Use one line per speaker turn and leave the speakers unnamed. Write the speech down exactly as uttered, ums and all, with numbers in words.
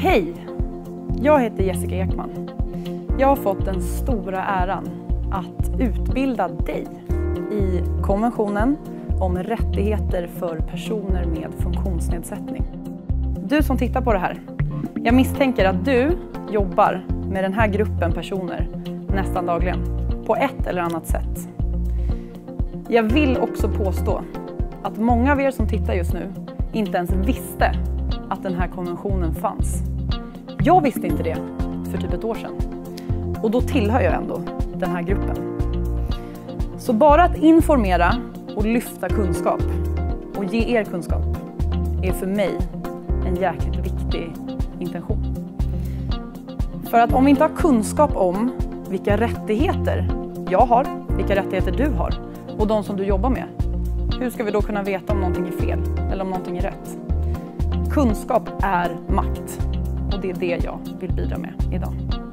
Hej! Jag heter Jessica Ekman. Jag har fått den stora äran att utbilda dig i konventionen om rättigheter för personer med funktionsnedsättning. Du som tittar på det här, jag misstänker att du jobbar med den här gruppen personer nästan dagligen, på ett eller annat sätt. Jag vill också påstå att många av er som tittar just nu inte ens visste att den här konventionen fanns. Jag visste inte det för typ ett år sedan. Och då tillhör jag ändå den här gruppen. Så bara att informera och lyfta kunskap och ge er kunskap är för mig en jäkligt viktig intention. För att om vi inte har kunskap om vilka rättigheter jag har, vilka rättigheter du har och de som du jobbar med, hur ska vi då kunna veta om någonting är fel eller om någonting är rätt? Kunskap är makt och det är det jag vill bidra med idag.